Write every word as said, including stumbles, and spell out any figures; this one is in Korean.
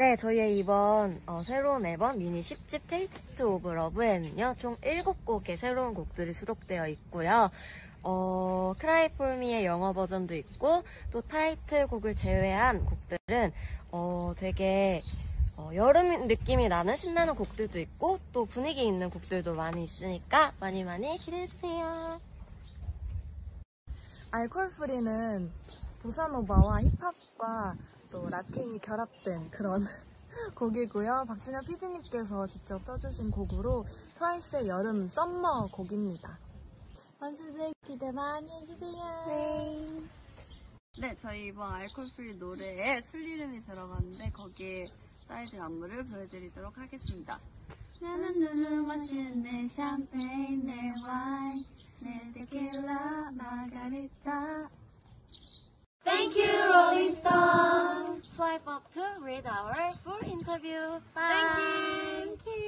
네, 저희의 이번 어, 새로운 앨범 미니 십 집 테이스트 오브 러브에는요, 총 일곱 곡의 새로운 곡들이 수록되어 있고요. 어, Cry For Me의 영어 버전도 있고, 또 타이틀곡을 제외한 곡들은 어, 되게 어, 여름 느낌이 나는 신나는 곡들도 있고, 또 분위기 있는 곡들도 많이 있으니까 많이 많이 기대해주세요. 알콜프리는 보사노바와 힙합과 또 라틴이 결합된 그런 곡이고요. 박준혁 피디님께서 직접 써주신 곡으로 트와이스의 여름 썸머 곡입니다. 원수들 기대 많이 해주세요. 네. 네, 저희 이번 알콜프리 노래에 술 이름이 들어갔는데 거기에 사이즈 안무를 보여드리도록 하겠습니다. 나는 눈으로 마시는 내 샴페인, 내 와인, 내 테킬라, 마가리타. Thank you, Rolling Stone. Swipe up to read our full interview. Bye. Thank you.